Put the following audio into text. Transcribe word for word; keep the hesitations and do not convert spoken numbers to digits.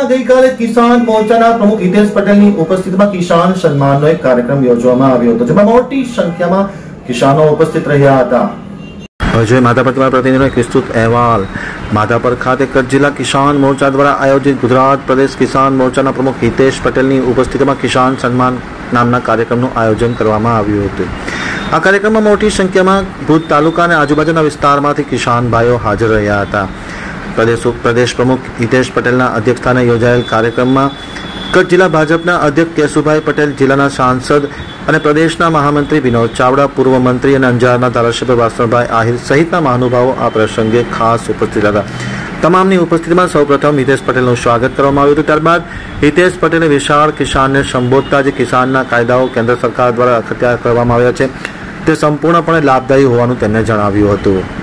ગઈકાલે કિસાન મોરચાના પ્રમુખ હિતેશ પટેલની ઉપસ્થિતિમાં કિસાન સન્માનનો એક કાર્યક્રમ યોજવામાં આવ્યો હતો, જેમાં મોટી સંખ્યામાં કિસાનો ઉપસ્થિત રહ્યા હતા. હવે માધાપર દ્વારા પ્રતિનિધિનો એક વિસ્તૃત અહેવાલ. માધાપર ખાતે કચ્છ જિલ્લા કિસાન મોરચા દ્વારા આયોજિત ગુજરાત પ્રદેશ કિસાન મોરચાના પ્રમુખ હિતેશ પટેલની ઉપસ્થિતિમાં કિસાન સન્માન નામના કાર્યક્રમનું આયોજન કરવામાં આવ્યું હતું. આ કાર્યક્રમમાં મોટી સંખ્યામાં ભુજ તાલુકા અને આજુબાજુના વિસ્તારમાંથી કિસાન ભાઈઓ હાજર રહ્યા હતા. પ્રદેશ પ્રદેશ પ્રમુખ હિતેશ પટેલના અધ્યક્ષસ્થાને યોજાયેલ કાર્યક્રમમાં કચ્છ જિલ્લા ભાજપના અધ્યક્ષ કેશુભાઈ પટેલ, જિલ્લાના સાંસદ અને પ્રદેશના મહામંત્રી વિનોદ ચાવડા, પૂર્વ મંત્રી અને અંજારના ધારાસભ્ય વાસણભાઈ આહિર સહિતના મહાનુભાવો આ પ્રસંગે ખાસ ઉપસ્થિત હતા. તમામની ઉપસ્થિતિમાં સૌપ્રથમ હિતેશ પટેલનું સ્વાગત કરવામાં આવ્યું હતું. ત્યારબાદ હિતેશ પટેલે વિશાળ કિસાનને સંબોધતા જે કિસાનના કાયદાઓ કેન્દ્ર સરકાર દ્વારા અખત્યાર કરવામાં આવ્યા છે તે સંપૂર્ણપણે લાભદાયી હોવાનું તેમણે જણાવ્યું હતું.